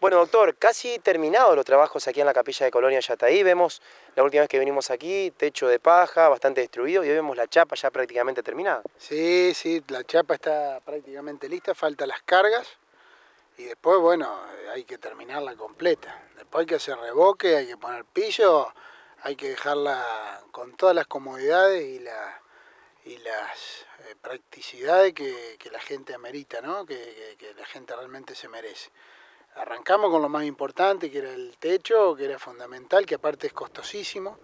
Bueno, doctor, casi terminados los trabajos aquí en la capilla de Colonia Yataí. Vemos la última vez que vinimos aquí, techo de paja, bastante destruido, y hoy vemos la chapa ya prácticamente terminada. Sí, sí, la chapa está prácticamente lista, faltan las cargas y después, bueno, hay que terminarla completa. Después hay que hacer revoque, hay que poner piso, hay que dejarla con todas las comodidades y las practicidades que la gente amerita, ¿no? Que la gente realmente se merece. Arrancamos con lo más importante, que era el techo, que era fundamental, que aparte es costosísimo.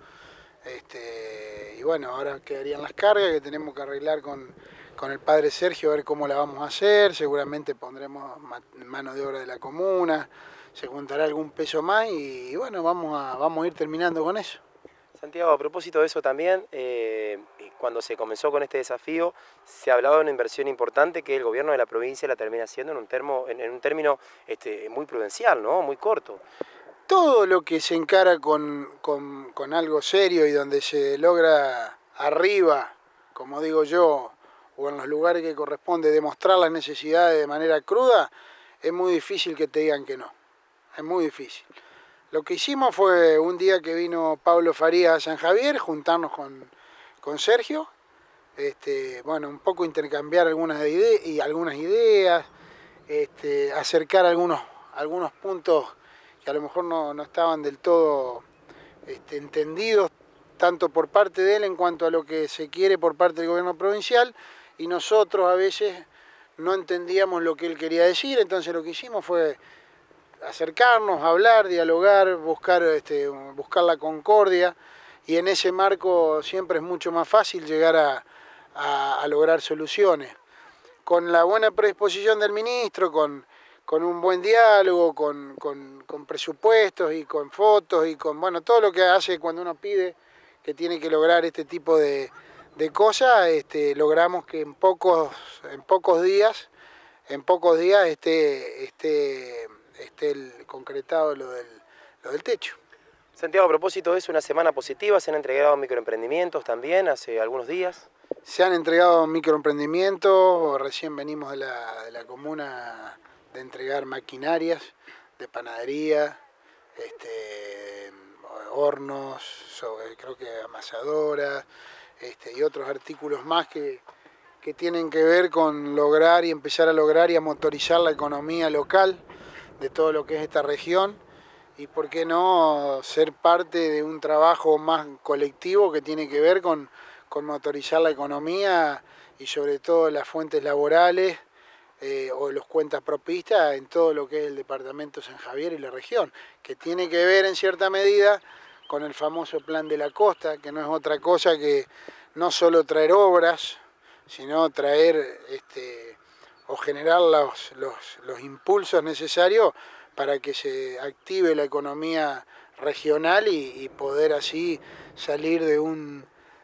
Y bueno, ahora quedarían las cargas que tenemos que arreglar con el padre Sergio, a ver cómo la vamos a hacer. Seguramente pondremos mano de obra de la comuna, se juntará algún peso más y bueno, vamos a ir terminando con eso. Santiago, a propósito de eso también, cuando se comenzó con este desafío, se hablaba de una inversión importante que el gobierno de la provincia la termina haciendo en un término muy prudencial, ¿no? Muy corto. Todo lo que se encara con algo serio y donde se logra arriba, como digo yo, o en los lugares que corresponde, demostrar las necesidades de manera cruda, es muy difícil que te digan que no. Es muy difícil. Lo que hicimos fue un día que vino Pablo Farías a San Javier, juntarnos con Sergio, bueno, un poco intercambiar algunas ideas, acercar algunos puntos que a lo mejor no estaban del todo entendidos, tanto por parte de él en cuanto a lo que se quiere por parte del gobierno provincial, y nosotros a veces no entendíamos lo que él quería decir, entonces lo que hicimos fue acercarnos, hablar, dialogar, buscar la concordia, y en ese marco siempre es mucho más fácil llegar a lograr soluciones. Con la buena predisposición del ministro, con un buen diálogo, con presupuestos y con fotos y con bueno, todo lo que hace cuando uno pide que tiene que lograr este tipo de cosas, logramos que en pocos días esté concretado lo del techo. Santiago, a propósito de eso, una semana positiva, se han entregado microemprendimientos también hace algunos días. Se han entregado microemprendimientos, recién venimos de la comuna de entregar maquinarias de panadería, hornos, creo que amasadoras, y otros artículos más que tienen que ver con lograr y empezar a lograr y a motorizar la economía local de todo lo que es esta región, y por qué no ser parte de un trabajo más colectivo que tiene que ver con motorizar la economía y sobre todo las fuentes laborales o los cuentas propistas en todo lo que es el departamento San Javier y la región, que tiene que ver en cierta medida con el famoso plan de la costa, que no es otra cosa que no solo traer obras, sino traer o generar los impulsos necesarios para que se active la economía regional y poder así salir de un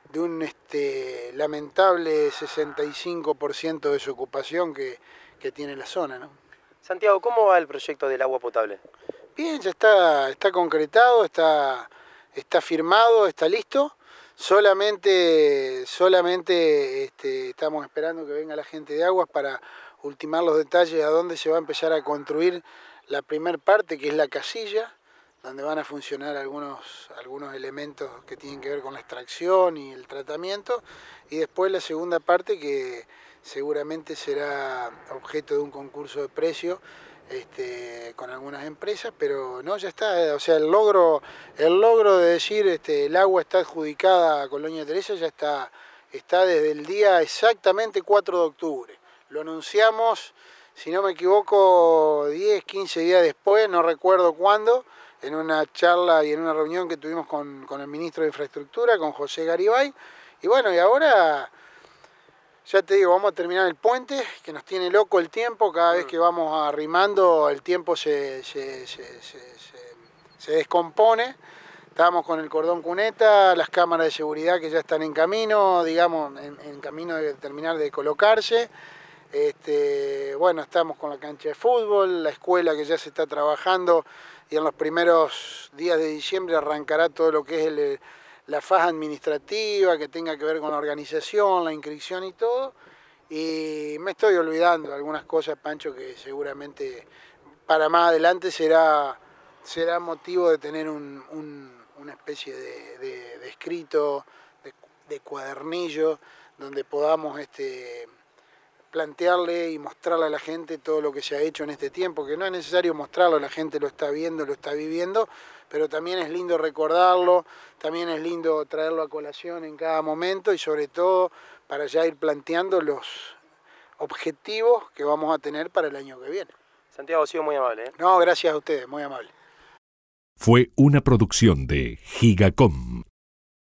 lamentable 65% de desocupación que tiene la zona, ¿no? Santiago, ¿cómo va el proyecto del agua potable? Bien, ya está concretado, está firmado, está listo. Solamente estamos esperando que venga la gente de Aguas para ultimar los detalles a dónde se va a empezar a construir la primera parte, que es la casilla, donde van a funcionar algunos elementos que tienen que ver con la extracción y el tratamiento, y después la segunda parte que seguramente será objeto de un concurso de precios con algunas empresas, pero no, ya está, o sea, el logro de decir el agua está adjudicada a Colonia Teresa ya está desde el día exactamente 4 de octubre. Lo anunciamos, si no me equivoco, 10, 15 días después, no recuerdo cuándo, en una charla y en una reunión que tuvimos con el ministro de Infraestructura, con José Garibay, y bueno, y ahora ya te digo, vamos a terminar el puente, que nos tiene loco el tiempo, cada vez que vamos arrimando el tiempo se descompone. Estamos con el cordón cuneta, las cámaras de seguridad que ya están en camino, digamos, en camino de terminar de colocarse. Bueno, estamos con la cancha de fútbol, la escuela que ya se está trabajando y en los primeros días de diciembre arrancará todo lo que es la faja administrativa que tenga que ver con la organización, la inscripción y todo. Y me estoy olvidando de algunas cosas, Pancho, que seguramente para más adelante será motivo de tener una especie de escrito, de cuadernillo, donde podamos plantearle y mostrarle a la gente todo lo que se ha hecho en este tiempo, que no es necesario mostrarlo, la gente lo está viendo, lo está viviendo, pero también es lindo recordarlo, también es lindo traerlo a colación en cada momento y sobre todo para ya ir planteando los objetivos que vamos a tener para el año que viene. Santiago, ha sido muy amable, ¿eh? No, gracias a ustedes, muy amable. Fue una producción de Gigacom.